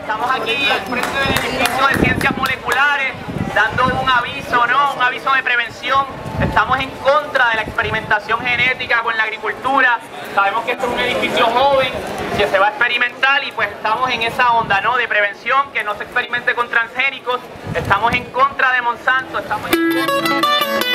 Estamos aquí al frente del edificio de Ciencias Moleculares dando un aviso, ¿no? Un aviso de prevención. Estamos en contra de la experimentación genética con la agricultura. Sabemos que esto es un edificio joven que se va a experimentar y pues estamos en esa onda, ¿no? De prevención, que no se experimente con transgénicos. Estamos en contra de Monsanto, estamos en contra...